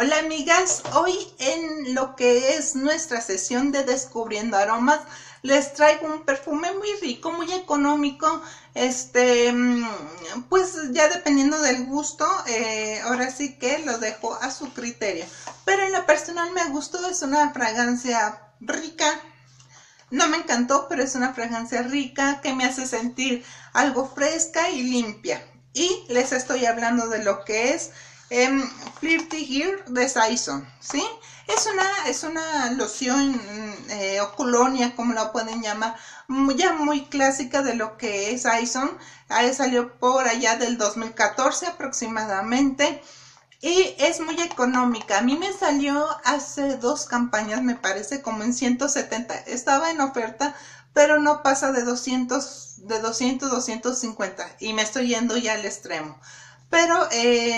Hola amigas, hoy en lo que es nuestra sesión de Descubriendo Aromas les traigo un perfume muy rico, muy económico, pues ya dependiendo del gusto, ahora sí que lo dejo a su criterio, pero en lo personal me gustó, es una fragancia rica. No me encantó, pero es una fragancia rica que me hace sentir algo fresca y limpia. Y les estoy hablando de lo que es Flirty Gear de Saison, ¿sí? Es una loción o colonia, como la pueden llamar, ya muy clásica de lo que es Saison. Salió por allá del 2014 aproximadamente. Y es muy económica. A mí me salió hace 2 campañas, me parece, como en 170. Estaba en oferta, pero no pasa de 250. Y me estoy yendo ya al extremo. Pero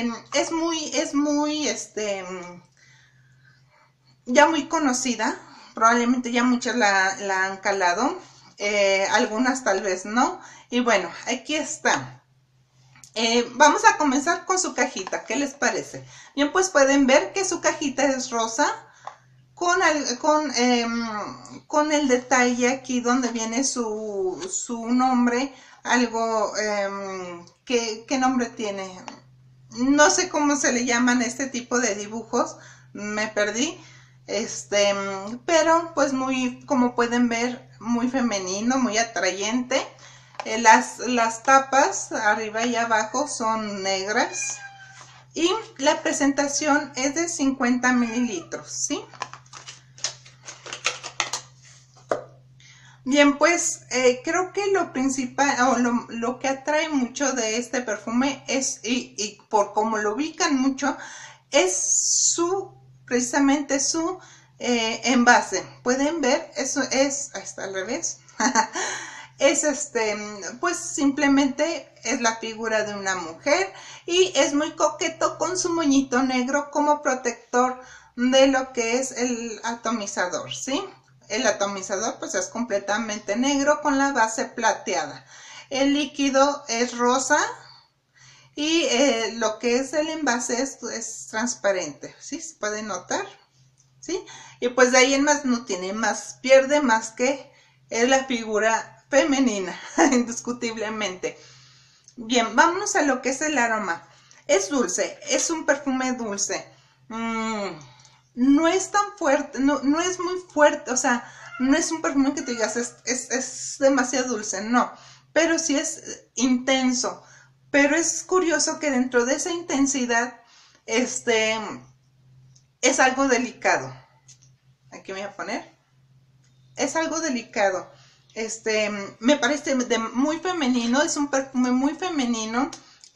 ya muy conocida. Probablemente ya muchas la han calado. Algunas tal vez no. Y bueno, aquí está. Vamos a comenzar con su cajita, ¿qué les parece? Bien, pues pueden ver que su cajita es rosa con el detalle aquí donde viene su nombre, algo, ¿qué nombre tiene? No sé cómo se le llaman este tipo de dibujos, me perdí, pero pues muy, como pueden ver, muy femenino, muy atrayente. Las tapas arriba y abajo son negras y la presentación es de 50 mililitros, ¿sí? Bien, pues creo que lo principal o lo que atrae mucho de este perfume es, y por cómo lo ubican mucho, es precisamente su envase. Pueden ver, eso es, ahí está al revés. Es pues simplemente es la figura de una mujer y es muy coqueto con su moñito negro como protector de lo que es el atomizador, ¿sí? El atomizador pues es completamente negro con la base plateada. El líquido es rosa y lo que es el envase es transparente, ¿sí? Se puede notar, ¿sí? Y pues de ahí en más no tiene más, pierde más que es la figura femenina, indiscutiblemente. Bien, vámonos a lo que es el aroma. Es dulce, es un perfume dulce. No es tan fuerte, no es muy fuerte, o sea, no es un perfume que te digas es demasiado dulce, no. Pero sí es intenso. Pero es curioso que dentro de esa intensidad, es algo delicado. Aquí voy a poner. Es algo delicado. Me parece muy femenino, es un perfume muy femenino.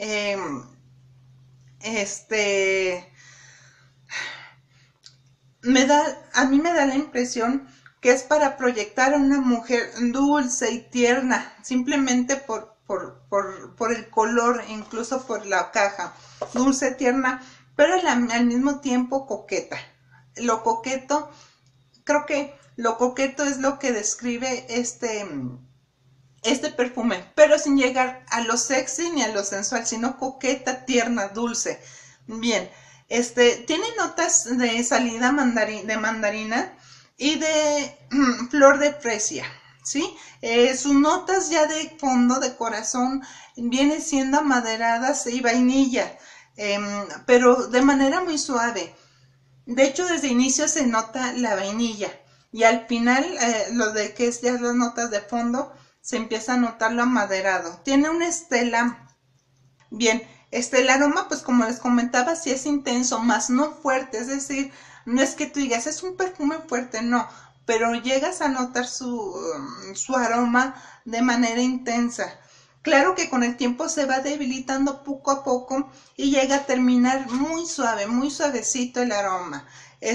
A mí me da la impresión que es para proyectar a una mujer dulce y tierna, simplemente por el color, incluso por la caja, dulce, tierna, pero al mismo tiempo coqueta. Lo coqueto, creo que lo coqueto es lo que describe este perfume, pero sin llegar a lo sexy ni a lo sensual, sino coqueta, tierna, dulce. Bien, tiene notas de salida de mandarina y de flor de fresia, ¿sí? Sus notas ya de fondo, de corazón, vienen siendo amaderadas y vainilla, pero de manera muy suave. De hecho, desde inicio se nota la vainilla y al final, lo de que es ya las notas de fondo, se empieza a notar lo amaderado. Tiene una estela, bien, el aroma, pues como les comentaba, sí es intenso, más no fuerte, es decir, no es que tú digas, es un perfume fuerte, no, pero llegas a notar su aroma de manera intensa. Claro que con el tiempo se va debilitando poco a poco y llega a terminar muy suave, muy suavecito el aroma.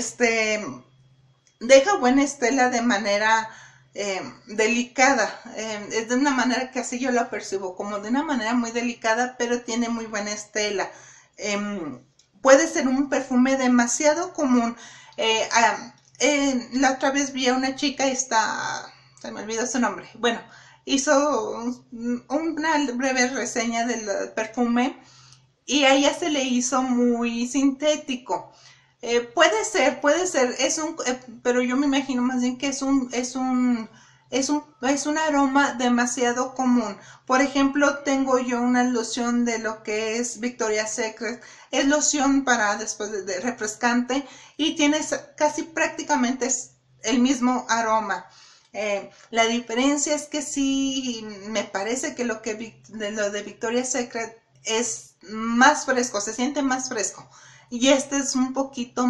Deja buena estela de manera delicada, es de una manera que así yo la percibo, como de una manera muy delicada, pero tiene muy buena estela. Puede ser un perfume demasiado común. La otra vez vi a una chica, se me olvidó su nombre, bueno, hizo una breve reseña del perfume y a ella se le hizo muy sintético. puede ser, pero yo me imagino más bien que es un aroma demasiado común. Por ejemplo, tengo yo una loción de lo que es Victoria's Secret, es loción para después de refrescante y tiene casi prácticamente el mismo aroma. La diferencia es que sí, me parece que lo de Victoria's Secret es más fresco, se siente más fresco. Y este es un poquito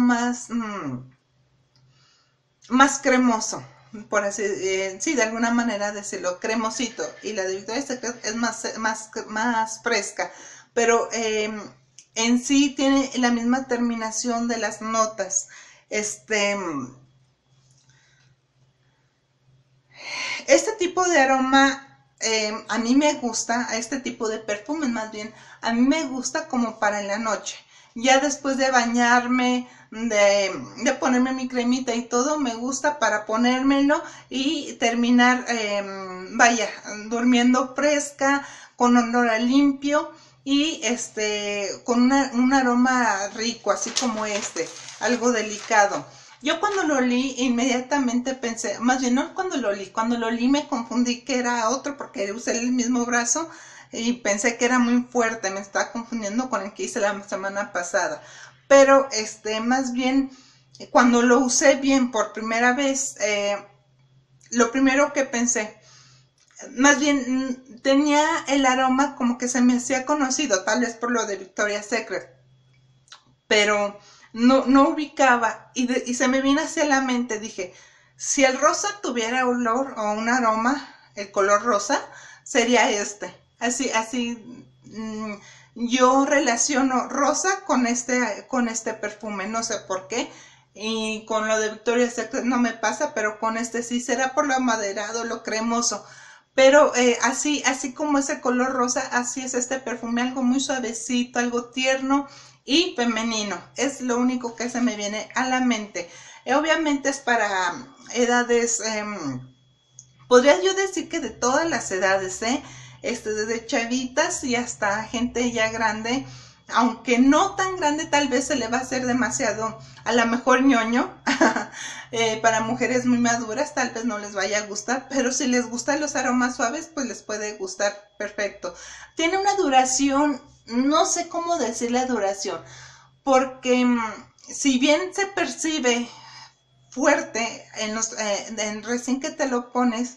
más cremoso, por así, sí, de alguna manera decirlo, cremosito. Y la de Victoria's Secret es más fresca, pero en sí tiene la misma terminación de las notas. Este tipo de aroma a mí me gusta, a este tipo de perfume más bien, a mí me gusta como para en la noche. Ya después de bañarme, de ponerme mi cremita y todo, me gusta para ponérmelo y terminar, vaya, durmiendo fresca, con olor a limpio y con un aroma rico, así como algo delicado. Yo cuando lo olí inmediatamente pensé, más bien no cuando lo olí me confundí que era otro porque usé el mismo brazo y pensé que era muy fuerte, me estaba confundiendo con el que hice la semana pasada. Pero más bien cuando lo usé bien por primera vez, lo primero que pensé, más bien tenía el aroma como que se me hacía conocido, tal vez por lo de Victoria's Secret, pero no ubicaba y se me vino hacia la mente, dije, si el rosa tuviera olor o un aroma, el color rosa, sería este. Así, yo relaciono rosa con este perfume, no sé por qué. Y con lo de Victoria's Secret no me pasa, pero con este sí, será por lo amaderado, lo cremoso. Pero así como ese color rosa, así es este perfume, algo muy suavecito, algo tierno y femenino. Es lo único que se me viene a la mente. Obviamente es para edades, podría yo decir que de todas las edades, desde chavitas y hasta gente ya grande, aunque no tan grande, tal vez se le va a hacer demasiado, a lo mejor ñoño, para mujeres muy maduras tal vez no les vaya a gustar, pero si les gustan los aromas suaves, pues les puede gustar perfecto. Tiene una duración, no sé cómo decir la duración, porque si bien se percibe fuerte recién que te lo pones,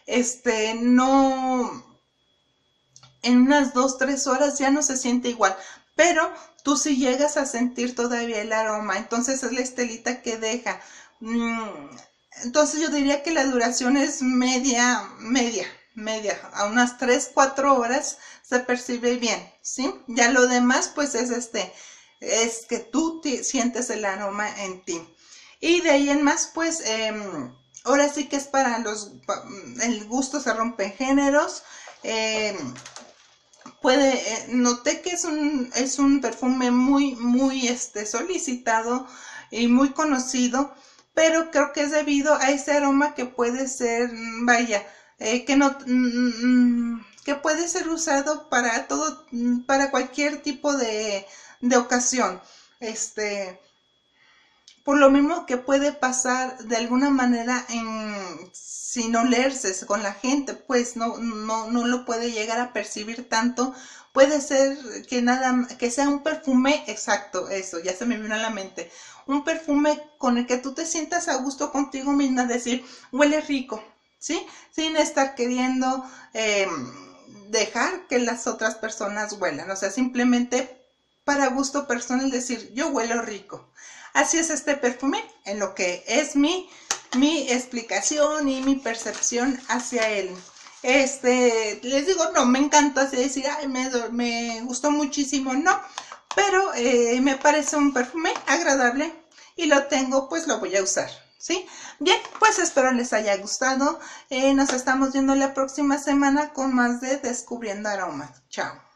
no, en unas 2-3 horas ya no se siente igual, pero tú sí llegas a sentir todavía el aroma, entonces es la estelita que deja. Entonces yo diría que la duración es media, a unas 3-4 horas se percibe bien, ¿sí? Ya lo demás pues es que tú sientes el aroma en ti. Y de ahí en más pues ahora sí que es para el gusto se rompe en géneros. Noté que es un perfume muy solicitado y muy conocido, pero creo que es debido a ese aroma que puede ser, vaya, que puede ser usado para todo, para cualquier tipo de ocasión. Por lo mismo que puede pasar de alguna manera sin olerse con la gente, pues no lo puede llegar a percibir tanto. Puede ser que sea un perfume, exacto, eso, ya se me vino a la mente. Un perfume con el que tú te sientas a gusto contigo misma, decir, huele rico, ¿sí? Sin estar queriendo dejar que las otras personas huelan, o sea, simplemente para gusto personal decir, yo huelo rico. Así es este perfume, en lo que es mi explicación y mi percepción hacia él. Les digo, no me encanta así decir, ay, me gustó muchísimo, no, pero me parece un perfume agradable y lo tengo, pues lo voy a usar, ¿sí? Bien, pues espero les haya gustado. Nos estamos viendo la próxima semana con más de Descubriendo Aromas. Chao.